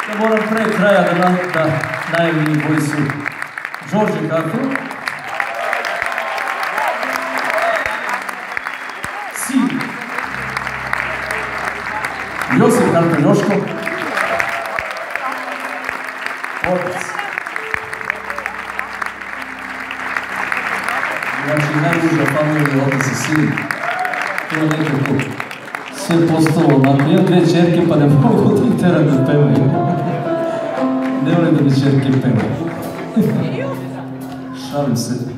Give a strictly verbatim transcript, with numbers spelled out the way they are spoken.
Ja moram pre kraja da najavim koji su Đorđe Kartu, sin Josip Kartu Joško, otac. Znači, najuža familija, otac i sin. To je nekako sve postalo onako. Imam dve čerke, pa ne mogu da ih teram da pevaju. Ne volim da mi čerke pevaju. Šalim se.